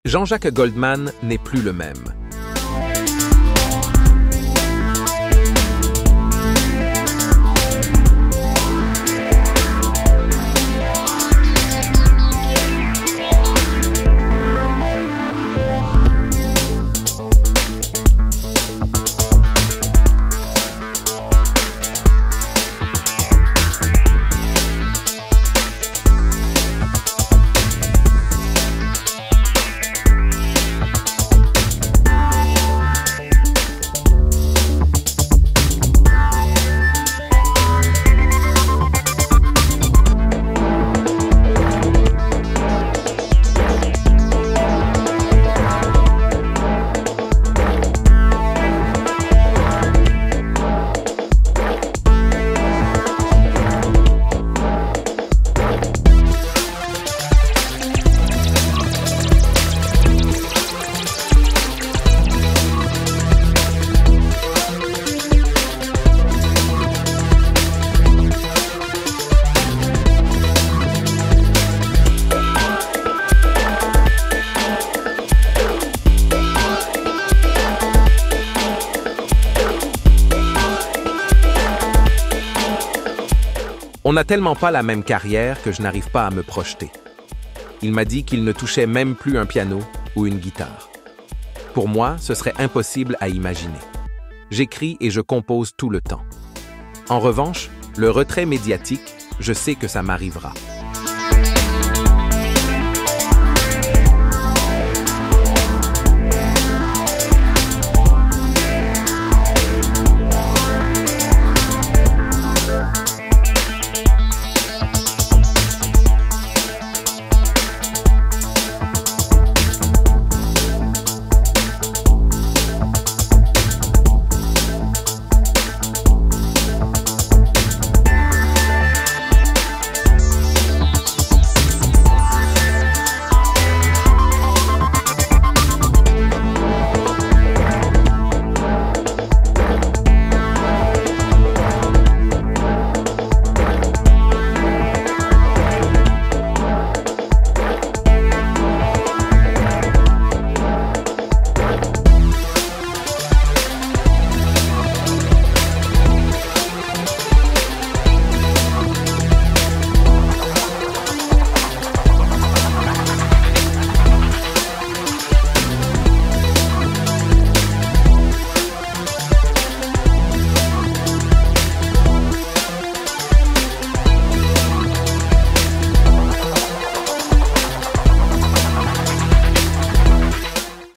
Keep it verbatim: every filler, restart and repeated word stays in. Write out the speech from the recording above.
Jean-Jacques Goldman n'est plus le même. On n'a tellement pas la même carrière que je n'arrive pas à me projeter. Il m'a dit qu'il ne touchait même plus un piano ou une guitare. Pour moi, ce serait impossible à imaginer. J'écris et je compose tout le temps. En revanche, le retrait médiatique, je sais que ça m'arrivera.